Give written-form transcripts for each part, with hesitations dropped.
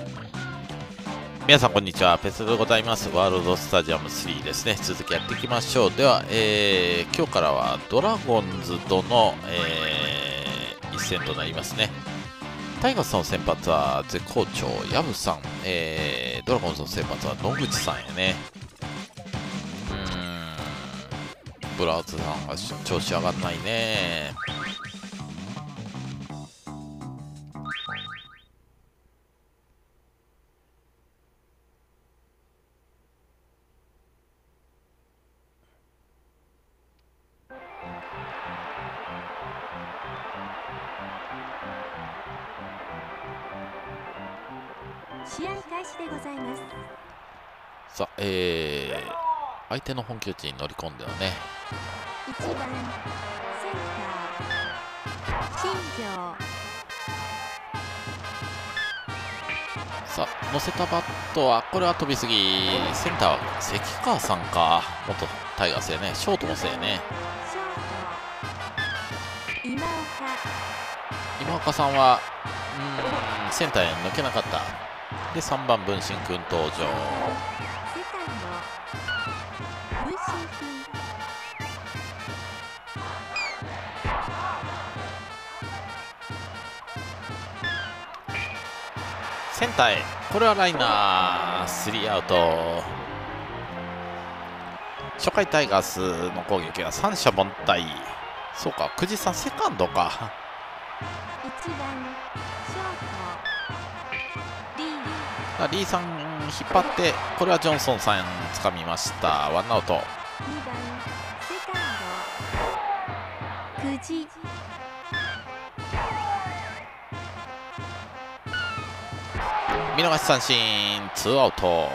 皆さんこんにちは、ペスでございます。ワールドスタジアム3ですね。続きやっていきましょう。では、今日からはドラゴンズとの、一戦となりますね。タイガースの先発は絶好調、薮さん、ドラゴンズの先発は野口さんやね。ブラウズさんが調子上がんないね。 試合開始でございます。 さあ、相手の本拠地に乗り込んではね。 1番センター新庄。 さあ、乗せたバットはこれは飛びすぎ。センターは関川さんか。元タイガースやね。ショートもせやね。 ショート今岡。 今岡さんはセンターに抜けなかった。で3番文心君登場。 セカンド文心君。 センターへ、これはライナー、スリーアウト。初回タイガースの攻撃は三者凡退。そうか、久慈さんセカンドか。 1番ショートリーさん引っ張って、これはジョンソンさん掴みました。ワンアウト。 2番セカンド久慈。 見逃し三振、ツーアウト。 3番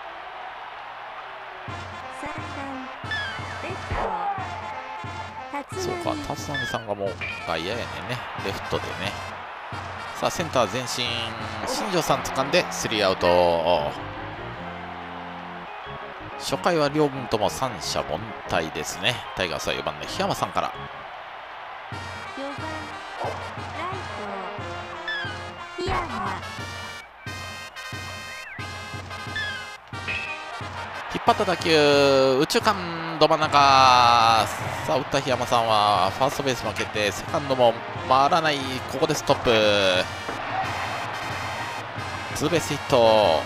レフトそうか、立浪さんがもう外野やねんね。レフトでね。さあ、センター前進、新庄さん掴んでスリーアウト。初回は両軍とも三者凡退ですね。タイガースは4番の檜山さんから。 4番ライト檜山。 引っ張った打球、右中間ど真ん中。さあ、打った檜山さんはファーストベース負けて、セカンドも回らない。ここでストップ。ツーベースヒット。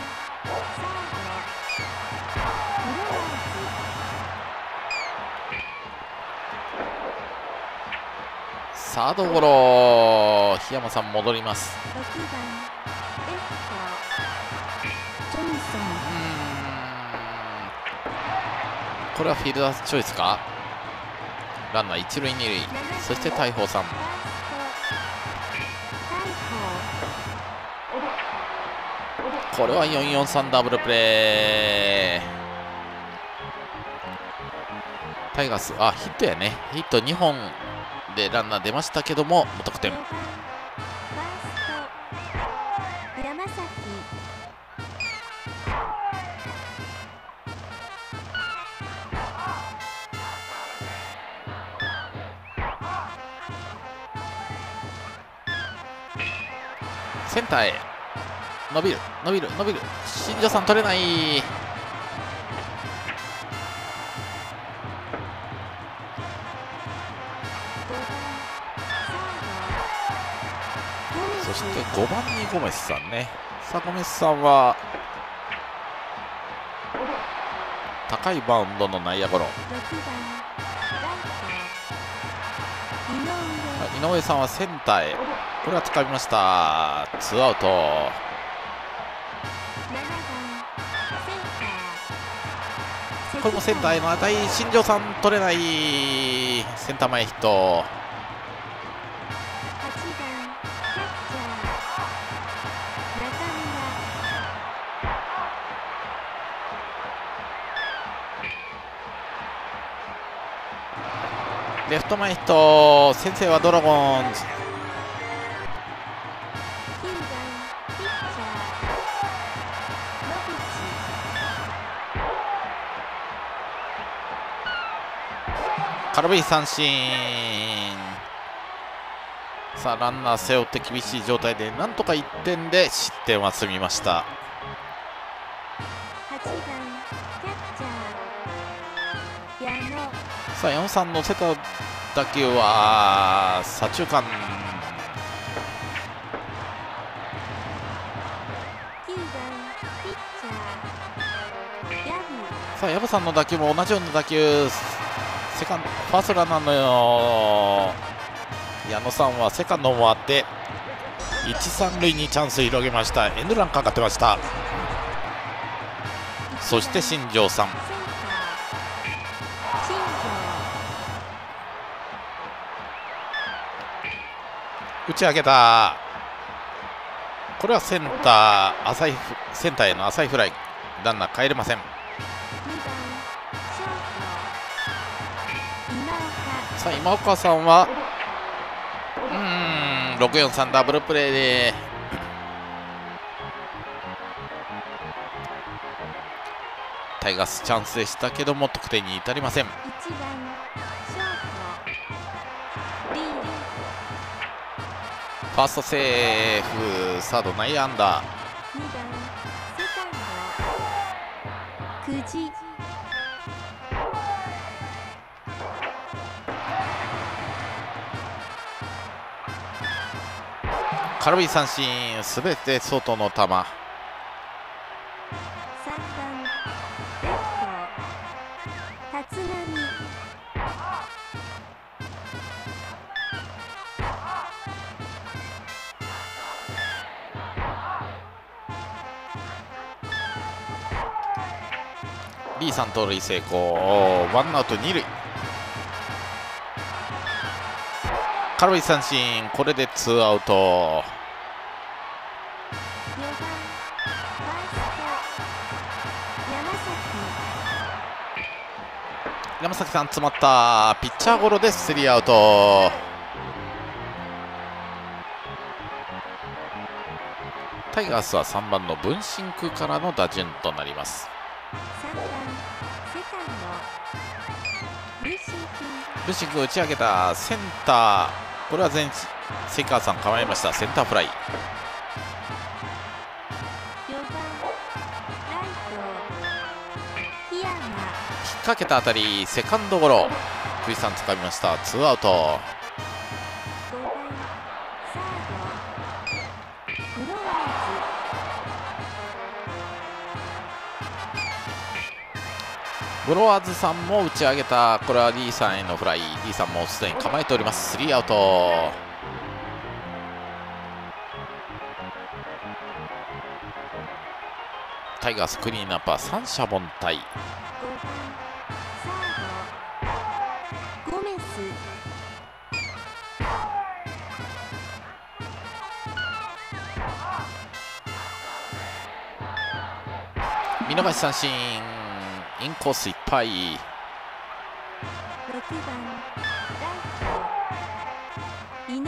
サードゴロ。檜山さん戻ります。 6番レフトジョンソン。 これはフィールダーチョイスか。ランナー一塁二塁。そして大鵬さん。これは443ダブルプレー。タイガース、ヒットやね。ヒット2本でランナー出ましたけども無得点。 山崎。 センターへ伸びる伸びる伸びる。新庄さん取れない。そして5番にゴメスさんね。さあ、ゴメスさんは高いバウンドの内野ゴロ。井上さんはセンターへ、これは掴みました。ツーアウト。これもセンターへの当たり。新庄さん取れない。センター前ヒット。レフト前ヒット。先制はドラゴンズ。空振り三振。 さあランナー背負って厳しい状態でなんとか1点で失点は済みました。 8番キャッチャー矢野。 さあ矢野さんのせた打球は左中間。 9番ピッチャーヤブ。 さあ薮さんの打球も同じような打球、セカンドファーストランナーの矢野さんはセカンドもあって一三塁にチャンス広げました。エンドランかかってました。そして新庄さん、 センター新打ち上げた。これはセンターへの浅いフライ、ランナー帰れません。 庄2番ショート今岡。 さあ今岡さんは643ダブルプレーでタイガースチャンスでしたけども得点に至りません。 1番ショートリーファーストセーフ、サード内野安打。 2番セカンド久慈。 空振り三振、すべて外の球。 3番レフト立浪。 リーさん盗塁成功、ワンアウト二塁。空振り三振、これでツーアウト。 4番ファースト山崎さん詰まった。ピッチャーゴロでスリーアウト。タイガースは3番の文真空からの打順となります。 3番セカンドルシー君。 文真空打ち上げた。センター、これは前関川さん構えました。センターフライ。 4番ライト檜山。 引っ掛けたあたり、セカンドゴロ。福井さん掴みました。ツーアウト。 5番サードブロワーブロワーズさんも打ち上げた。これはリーさんへのフライ。リーさんもすでに構えております。スリーアウト。タイガースクリーンアップは三者凡退。 5番サードゴメス。 見逃し三振、インコースいっぱい。 6番ライト井上。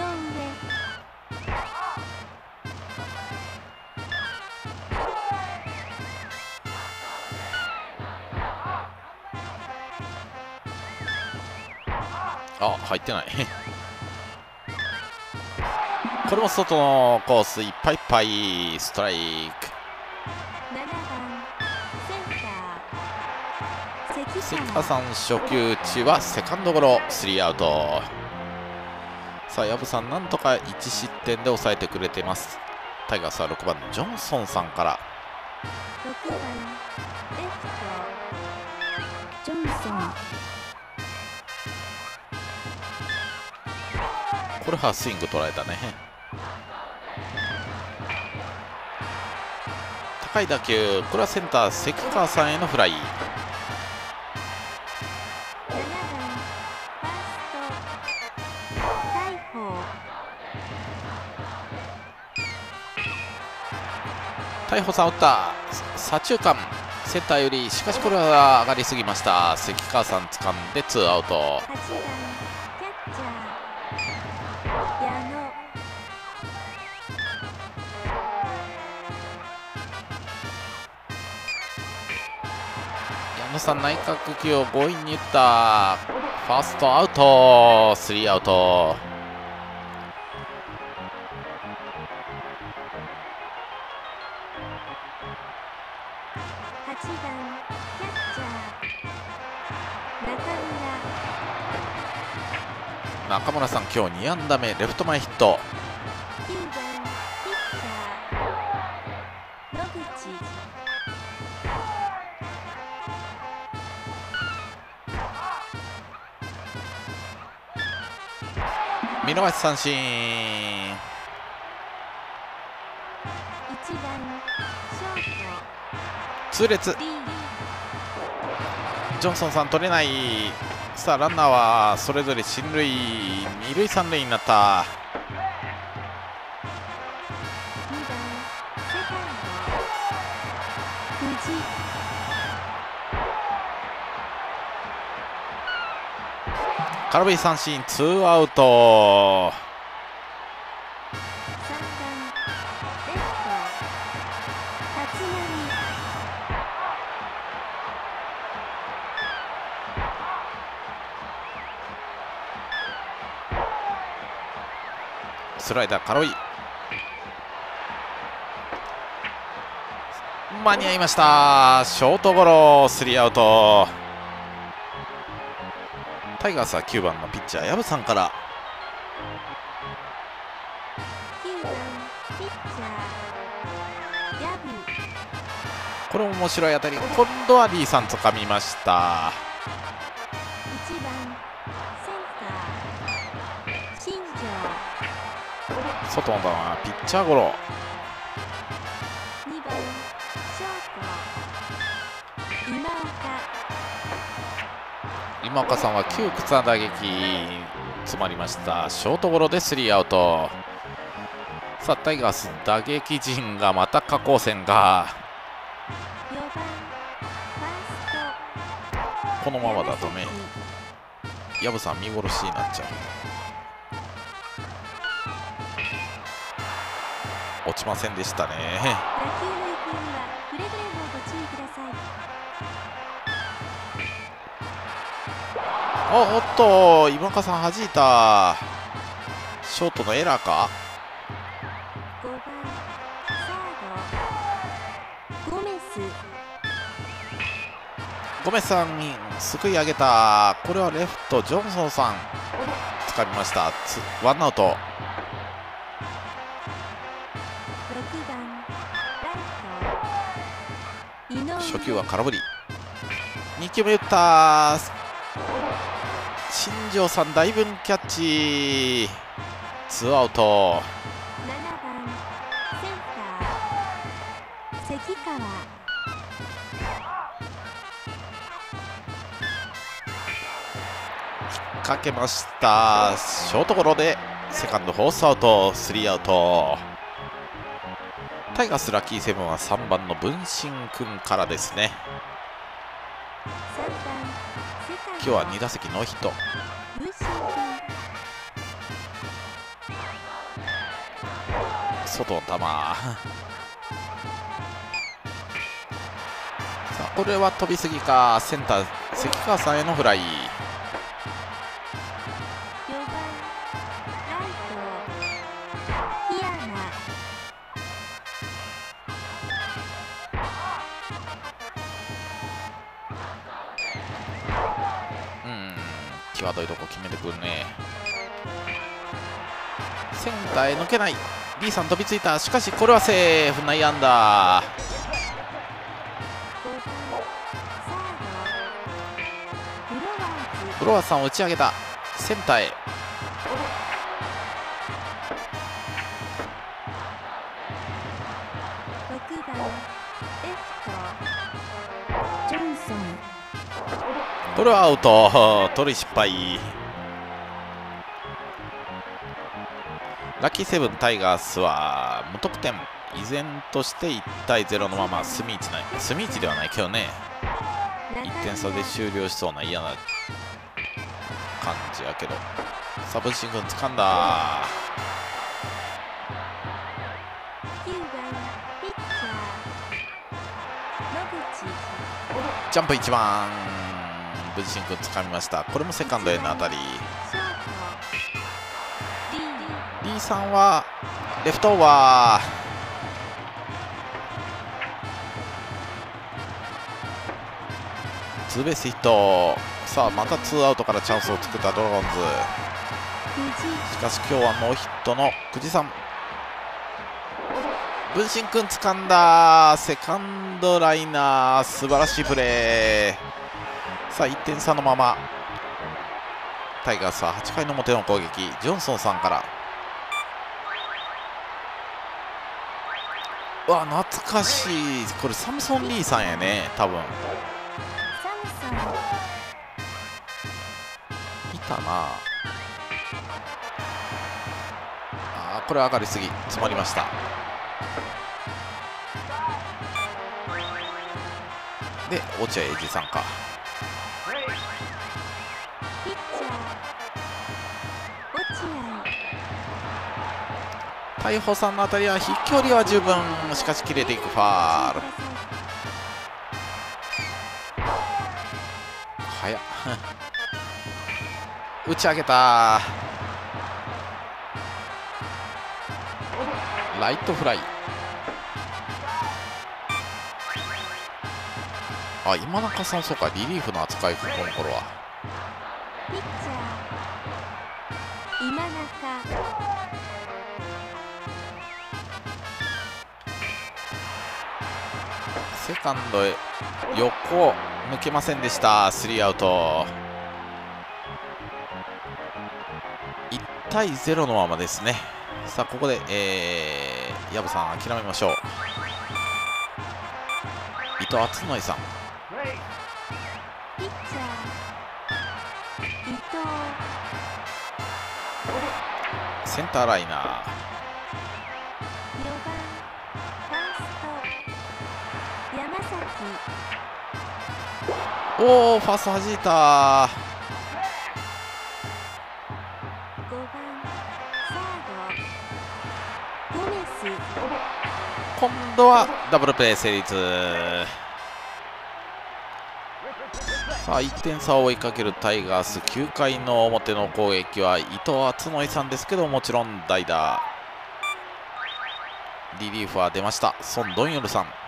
あ、入ってないこれも外のコースいっぱいいっぱい。ストライク。 7番センター関川。 関川さん初球打ちはセカンドゴロ。スリーアウト。さあ薮さんなんとか1失点で抑えてくれています。タイガースは6番のジョンソンさんから。 6番レフトジョンソン。 これはスイング捉えたね。高い打球、これはセンター関川さんへのフライ。 7番ファースト大鵬。 大鵬さん打った。左中間センターより、しかしこれは上がりすぎました。関川さん掴んでツーアウト。 8番キャッチャー矢野。 矢野さん内角球を強引に打った。ファーストアウト。スリーアウト。 8番キャッチャー中村さん今日2安打目、レフト前ヒット。 9番ピッチャー野口。 見逃し三振。 1番ショー痛烈。 トリージョンソンさん取れない。さあランナーはそれぞれ進塁、二塁三塁になった。 2番セカンド藤井。 空振り三振、ツーアウト。 3番レフト立浪。 スライダー空振り、間に合いました。ショートゴロ、スリーアウト。タイガースは9番のピッチャー薮さんから。 9番ピッチャーヤブ。 これも面白い当たり、今度はリーさん掴みました。 1番センター新庄。 外の球はピッチャーゴロ。 2番ショート今岡。 今岡さんは窮屈な打撃詰まりました。ショートゴロでスリーアウト。さあタイガース打撃陣がまた下降線が。 4番ファーストこのままだとね薮さん見殺しになっちゃう。落ちませんでしたね。 打球の行方にはくれぐれもご注意ください。 おっと今岡さん弾いた。ショートのエラーか。 5番サードゴメス。 ゴメスさんにすくい上げた。これはレフトジョンソンさん掴みました。ワンアウト。 6番ライト井上。 初球は空振り。2球目打った。新庄さん大分キャッチ。ツーアウト。 7番センター関川。 かけました。ショートゴロでセカンドフォースアウト、スリーアウト。タイガースラッキーセブンは3番の文心君からですね。 3番セカンド今日は2打席ノーヒット。 文心外の球さあこれは飛びすぎか。センター関川さんへのフライ。 君4番ライト檜山。 際どいとこ決めてくるね。センターへ抜けない。リーさん飛びついた。しかしこれはセーフ。内野安打。 5番サードフロワーズ。 フロアさんを打ち上げた。センターへ。 6番レフトジョンソン。 これはアウト。取り失敗。ラッキーセブンタイガースは無得点。依然として1対0のまま隅位置ではないけどね、1点差で終了しそうな嫌な感じやけど、サブシン君掴んだ。 9番ピッチャー野口。 ジャンプ1番ブジシン君掴みました。これもセカンドへの当たり。 ショートリーさんはレフトオーバー。 ツーベースヒット。さあまたツーアウトからチャンスを作ったドラゴンズ。しかし今日はノーヒットの久慈さん。文心君掴んだ。セカンドライナー、素晴らしいプレー。さあ1点差のままタイガースは8回の表の攻撃、ジョンソンさんから。うわ懐かしい。これサムソン・リーさんやね多分。いたなあ。これ上がりすぎ、詰まりました。で落合英二さんか。大砲さんの当たりは飛距離は十分、しかし切れていくファール。早っ打ち上げた。ライトフライ。あ、今中さん、そうか、リリーフの扱い、この頃は。 ピッチャー今中。 セカンドへ横抜けませんでした。スリーアウト。1対0のままですね。さあここで薮さん諦めましょう。伊藤敦則さん。 ピッチャー伊藤。 センターライナー。 4番ファースト山崎。 おお、ファースト弾いた。 5番サードゴメス。 今度はダブルプレー成立。さあ1点差を追いかけるタイガース、9回の表の攻撃は伊藤敦則さんですけど、もちろん代打。リリーフは出ました、ソン・ドンヨルさん。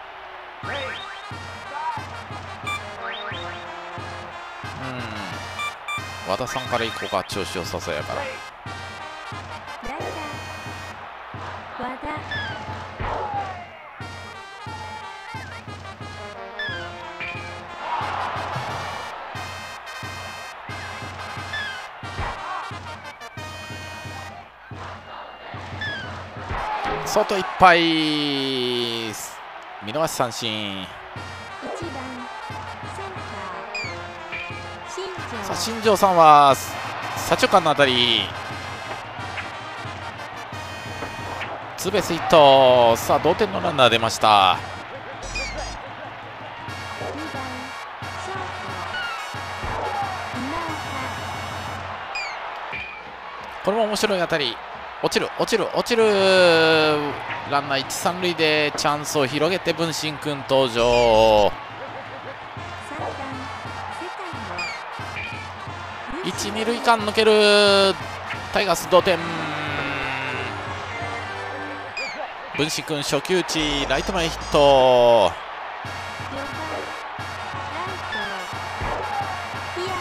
和田さんからいこうか、調子よさそうやから。 代打和田。 外いっぱい、見逃し三振。 1番センター新庄。 さあ新庄さんは左中間の当たり、ツーベースヒット。さあ同点のランナー出ました。 2番ショート今岡。 これも面白い当たり。落ちる落ちる落ちる。ランナー一三塁でチャンスを広げて文心君登場。 3番セカンド一二塁間抜ける。タイガース同点。文心君初球打ち、ライト前ヒット。 4番ライト檜山。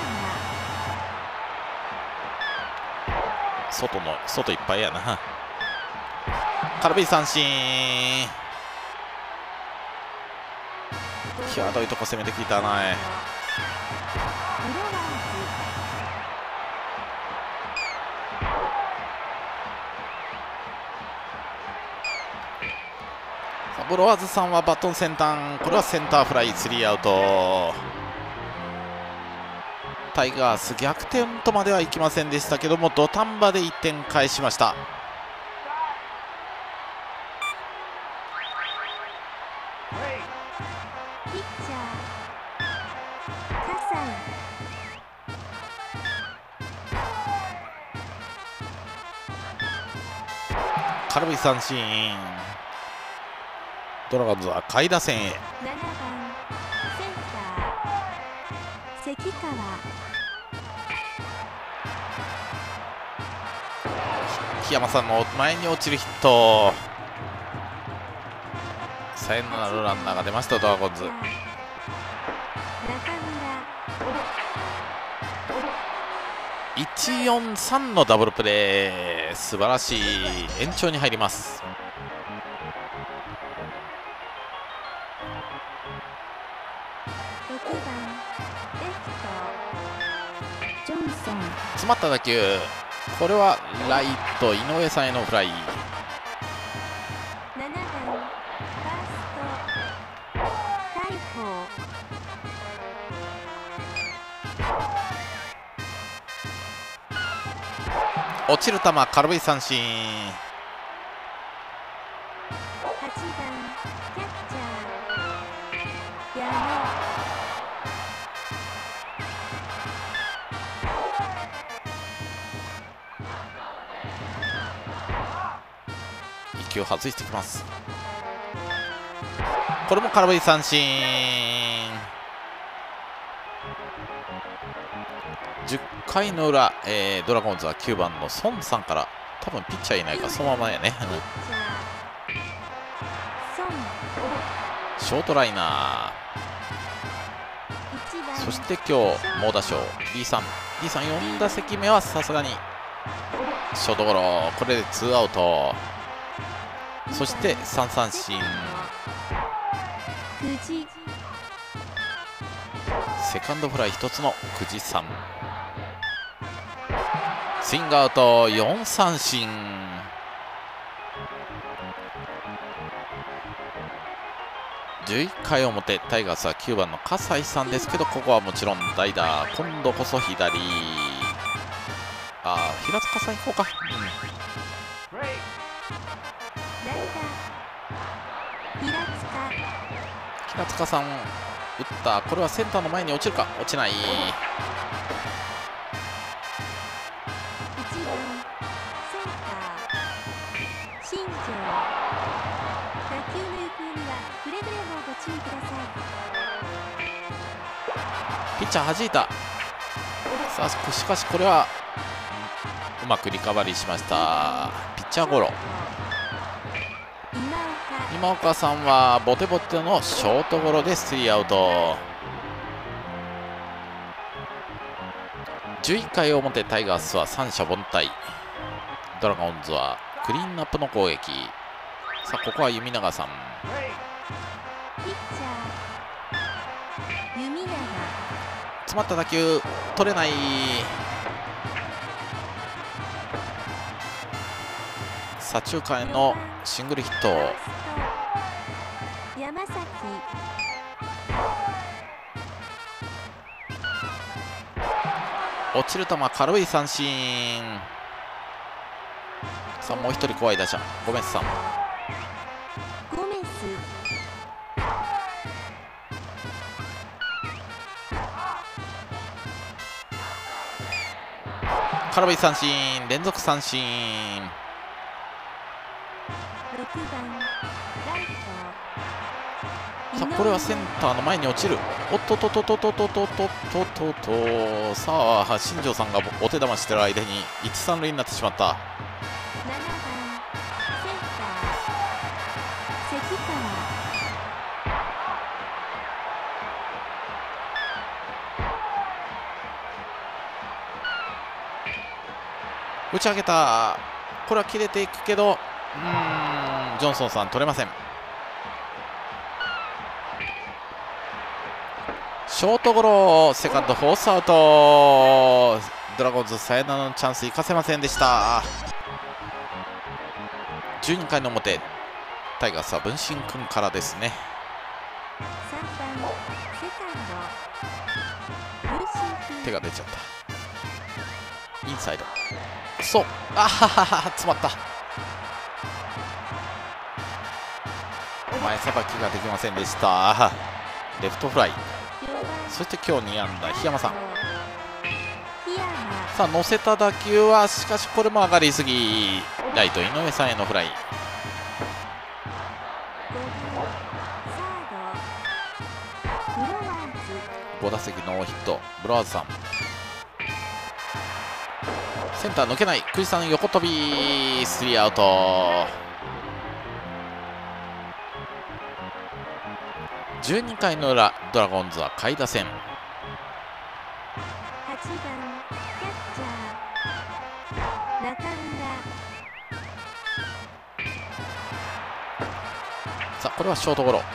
外いっぱいやな。空振り三振。際どいとこ攻めてきたな。 ブロワーブロワーズさんはバトン先端、これはセンターフライ、スリーアウト。タイガース逆転とまではいきませんでしたけども、土壇場で1点返しました。 ピッチャー葛西。 空振り三振。ドラゴンズは下位打線へ。 7番センター関川。 檜山さんの前に落ちるヒット。サヨナラのランナーが出ましたドラゴンズ。 中村 143のダブルプレー、素晴らしい。延長に入ります。 6番レフトジョンソン。 詰まった打球、これはライト井上さんへのフライ。 7番ファースト大鵬。 落ちる球、空振り三振。 8番キャッチャー矢野。 息を外してきます。これも空振り三振。10回の裏、ドラゴンズは9番の孫さんから、多分ピッチャーいないからそのままやね。 ピッチャー孫。 ショートライナ 1番ー。そして今日猛打賞 D さん 4打席目はさすがにショートゴロ。これで2アウト。そして3三振。 久慈。 セカンドフライ1つの久慈さん。スイングアウト、4三振。11回表、タイガースは9番の葛西さんですけど、ここはもちろん代打。今度こそ左。平塚さん行こうか。 代打平塚さん打った。これはセンターの前に落ちるか。落ちない。 1番センター新庄。打球の行方にはくれぐれもご注意ください。 ピッチャー弾いた。さあしかしこれはうまくリカバリーしました。ピッチャーゴロ。今岡さんはボテボテのショートゴロでスリーアウト。11回表、タイガースは三者凡退。ドラゴンズはクリーンアップの攻撃。さあここは弓永さん。 ピッチャー弓永。 詰まった打球取れない。左中間へのシングルヒット。 山崎。 落ちる球、軽い三振。さあもう一人怖い打者、ゴメスさん。 ゴメス。 空振り三振、連続三振。 6番ライト。 さあこれはセンターの前に落ちる。おっとっとっとっとっとっとっとっとっとっと。さあ新庄さんがお手玉してる間に1、3塁になってしまった。 7番センター関川。 打ち上げた。これは切れていくけど、ジョンソンさん取れません。ショートゴロ、セカンドフォースアウト。ドラゴンズサヨナラのチャンス生かせませんでした。12回の表、タイガースは分身君からですね。 3番セカンド分身君。 手が出ちゃった。インサイド。そう、あははは、詰まった。前さばきができませんでした。レフトフライ。そして今日2安打、檜山さん。さあ乗せた打球はしかしこれも上がりすぎ。ライト井上さんへのフライ。5打席ノーヒット、ブロワーズさん。センター抜けない、久慈さん横飛び、スリーアウト。12回の裏、ドラゴンズは下位打線。 8番キャッチャーさあこれはショートゴロ。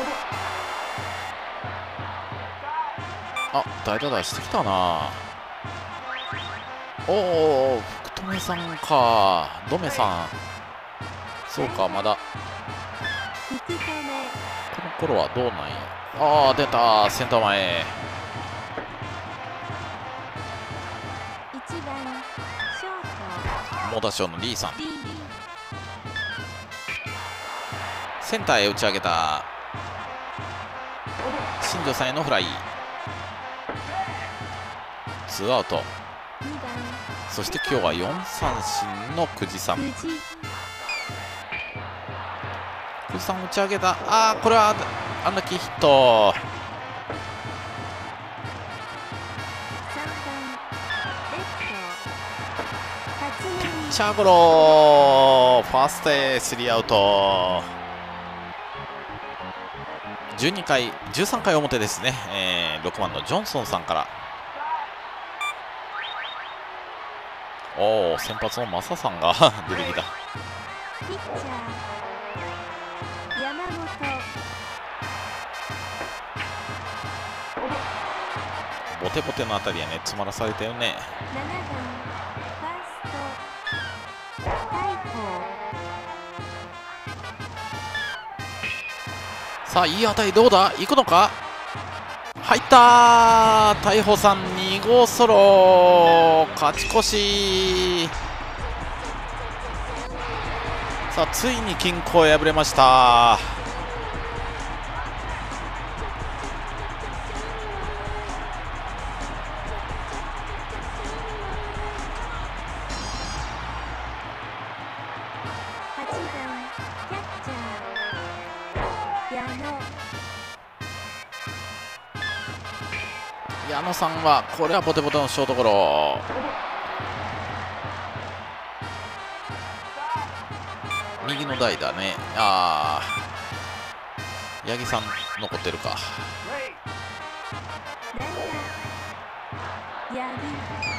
あ、代打出してきたな。おお、福留さんか。ドメさん、そうか。まだ福留、 この頃はどうなんや。ああ、出た、センター前。 1番ショート猛打賞のリーさん、 リー、 センターへ打ち上げた。新庄さんへのフライ。ツーアウト。 2番そして今日は4三振の久慈さん。 藤井、 久慈さん打ち上げた。ああ、これはアンラッキーヒット。 3番レフト辰巳、 チャーゴロ、ファーストへスリーアウト。13回表ですね。6番のジョンソンさんから。おお、先発のマサさんが出てきた。 ピッチャー山本、 ボテボテのあたりはね、詰まらされたよね。 7番ファースト大鵬、 さあ、いい当たりどうだ、行くのか。入ったー、大鵬さん2号ソロ、勝ち越し。さあ、ついに均衡を破れました。 8番キャッチャー矢野、 矢野さんはこれはボテボテのショートゴロ。右の代打ね。ああ、八木さん残ってるか。 内野八木、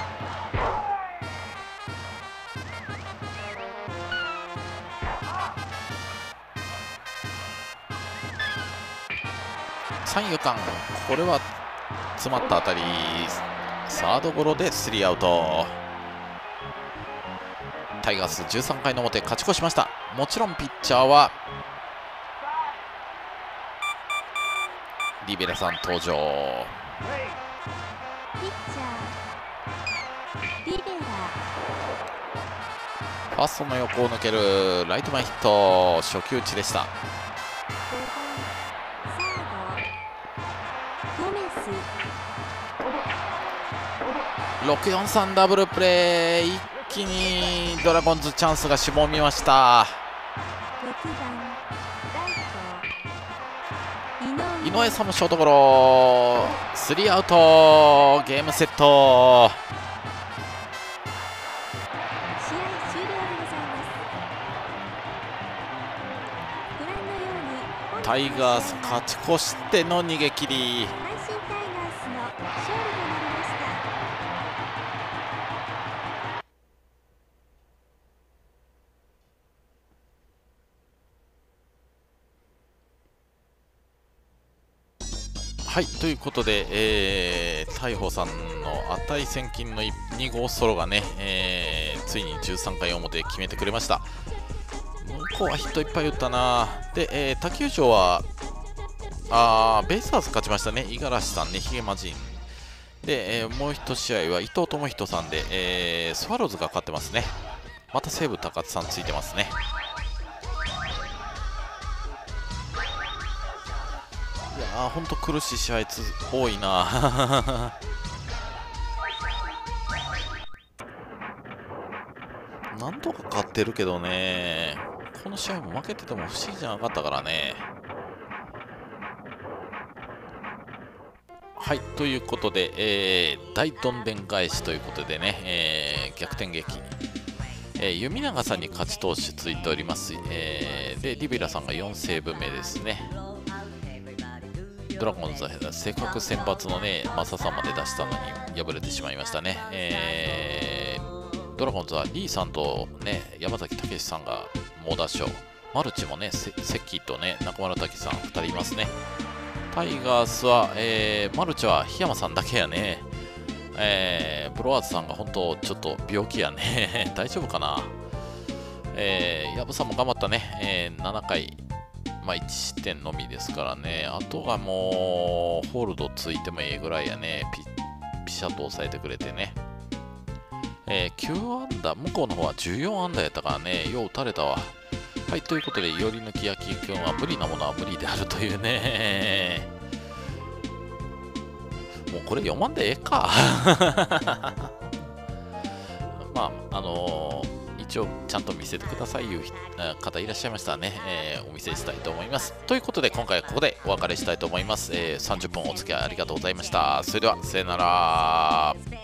三遊間、これは詰まった当たり。サードゴロでスリーアウト。タイガース13回の表勝ち越しました。もちろんピッチャーはリベラさん登場。 ピッチャーリベラ、 ファーストの横を抜けるライト前ヒット。初球打ちでした。 5番サードゴメス、 643ダブルプレー。一気にドラゴンズチャンスがしぼみました。 6番ライト井井上さんもショートゴロ。スリーアウト。ゲームセット。 試合終了でございます。ご覧のようにタイガース勝ち越しての逃げ切り。 阪神タイガースの勝利となりました。 はい、ということで、大鵬さんの値千金の2号ソロがね、ついに13回表決めてくれました。向こうはヒットいっぱい打ったな。で、他球場はベイスターズ勝ちましたね。五十嵐さんね、ヒゲマジンで、もう一試合は伊藤智人さんで、スワローズが勝ってますね。また西武高津さんついてますね。いやー、ほんと苦しい試合多いな。なんとか勝ってるけどね、この試合も負けてても不思議じゃなかったからね。はい、ということで、大どんでん返しということでね、逆転劇。弓永さんに勝ち投手ついております。で、リベラさんが4セーブ目ですね。ドラゴンズはせっかく先発のね、マサさんまで出したのに敗れてしまいましたね。ドラゴンズはリーさんとね、山崎武さんが猛打賞。 マルチもね、関とね、中村滝さん2人いますね。タイガースは、マルチは檜山さんだけやね。ブロワーズさんが本当ちょっと病気やね。大丈夫かな。ヤブさんも頑張ったね。7回、まあ、1失点のみですからね。あとがもう、ホールドついてもええぐらいやね。ピシャッと抑えてくれてね。9安打、向こうの方は14安打やったからね。よう打たれたわ。はい、ということで、寄り抜き焼きくんは無理なものは無理であるというね。もうこれ読まんでええか。まあ、一応ちゃんと見せてくださいいう方いらっしゃいましたらね、お見せしたいと思います。ということで、今回はここでお別れしたいと思います。30分お付き合いありがとうございました。それでは、さよなら。